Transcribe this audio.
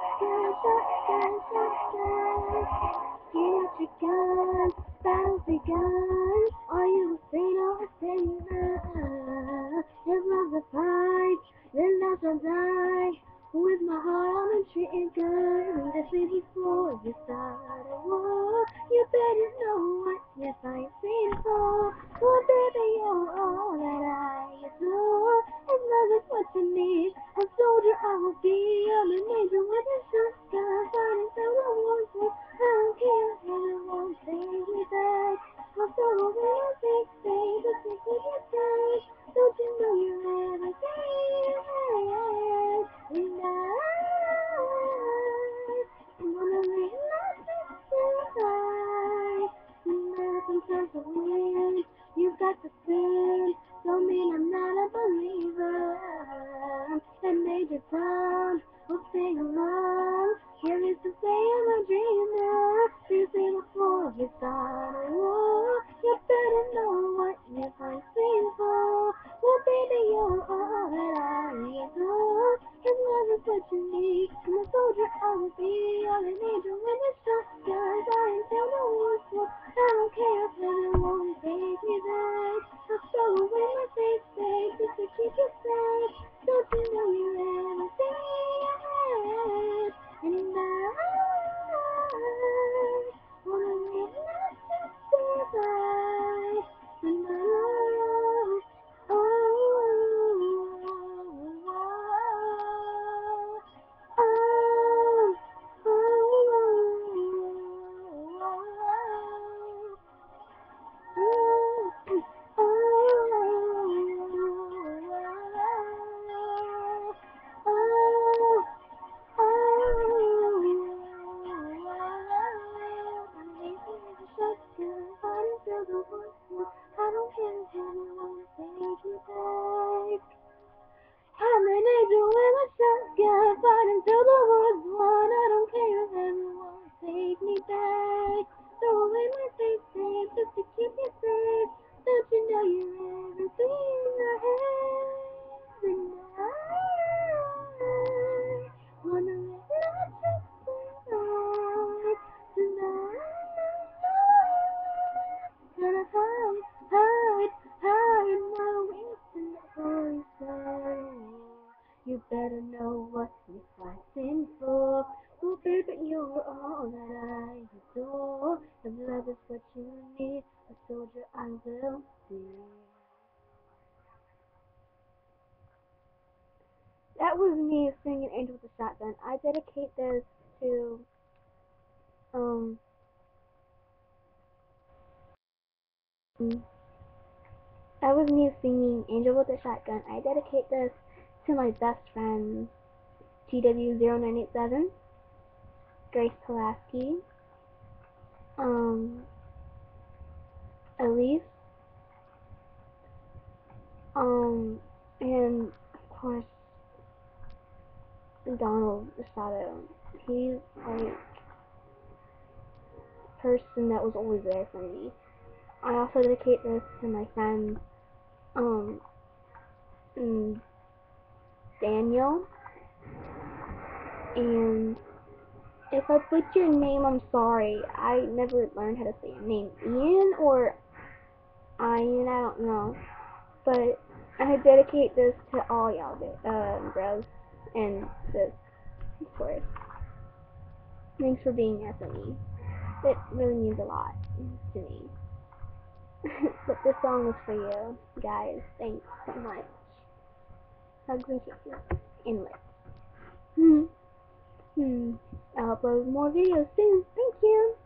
shotgun, shotgun. Get out your guns, battle's begun. Are you afraid of a sailor? If love's a fight, then that's a die. With my heart on the trigger, need a city before you start a war. You better know what you're fighting for. Oh baby, you're all that I adore. If love is what you need, a soldier I will be. I'm an angel with a shotgun, fighting till the war's over. I don't care if heaven won't take me back. I'll follow where my feet stay, just to keep you safe. Don't you know you're everything? And I wanna make nothing survive. Nothing turns to wind. You've got to spin. Don't mean I'm not a believer. And Major Tom will sing along. Here is to say I'm a dreamer. Please say before you start a war. You better know what you're fighting for. Well, baby, you're all that I adore. If love is what you need, I'm a soldier I will be. I'm an angel with a shotgun, fighting till the war's won. I don't care if heaven won't take me back. I'll follow where my faith stays, just to keep you safe. Don't you know you're everything? And I wanna make nothing survive. And oh, oh, I don't care if anyone takes me back. I'm an angel with a shotgun, fighting till the war's won. I don't care if anyone take me back. Throw away my safe space just to keep you safe. Don't you know you're everything I have? And I wanna let nothing survive tonight. Gonna hide my wings and never say. You better know what you're fighting for. Oh baby, you're all that I adore. If love is what you need, a soldier I will be. That was me singing Angel with a Shotgun. I dedicate this to that was me singing Angel with a Shotgun. I dedicate this to my best friends, TW0987, Grace Pulaski, elyse, and of course Donald Rosado. He's like the person that was always there for me. I also dedicate this to my friend Daniel, and if I butcher your name, I'm sorry. I never learned how to say your name. Iain or iain, I don't know. But I dedicate this to all y'all, bros and sis, of course. Thanks for being there for me. It really means a lot to me. But this song is for you, guys. Thanks so much. Hugs and kisses. And lips. I'll upload more videos soon. Thank you.